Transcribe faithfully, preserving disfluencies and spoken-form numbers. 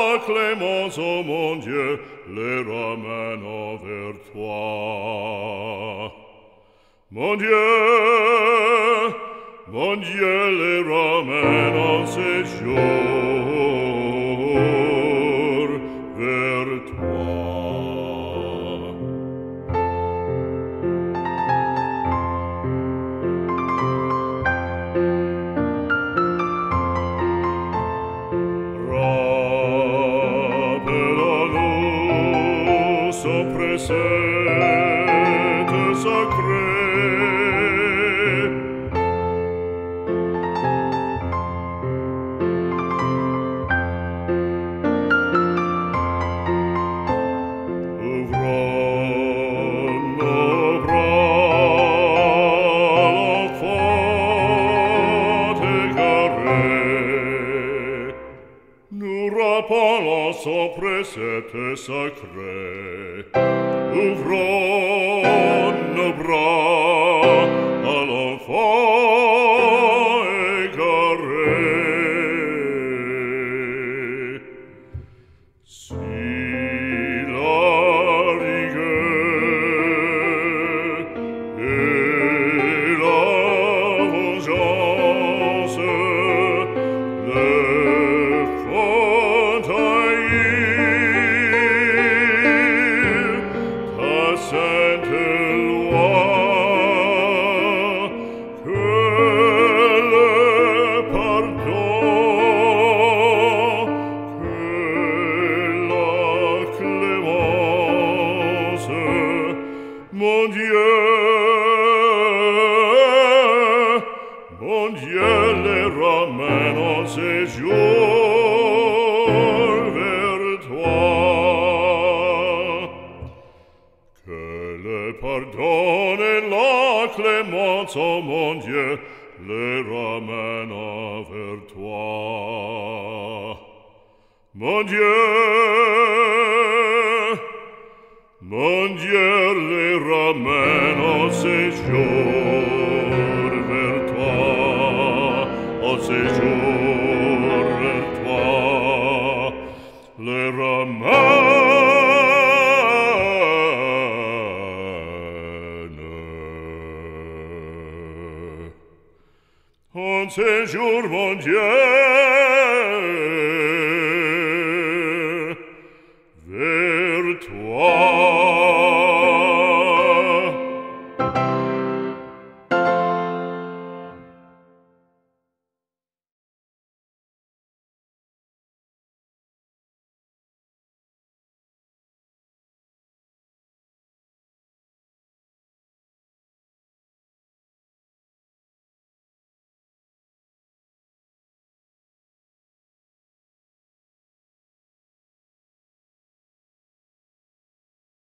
la clémence, ô mon Dieu, les ramène vers toi. Mon Dieu, mon Dieu, les ramène en séjour vers toi. Rappelons-nous son précepte sacré. Ouvrons nos bras, l'enfant égaré. Nous rappelons son précepte sacré. Ouvrons nos bras à l'enfant égaré. Si la rigueur et la vengeance le font haïr, ta sainte loi, que le pardon, que la clémence, mon Dieu, mon Dieu, les ramène en séjour vers toi. Que le pardon et la clémence, ô mon Dieu, les ramène vers toi. Mon Dieu, mon Dieu, les ramène en séjour vers toi, en séjour vers toi, les ramène en séjour, mon Dieu.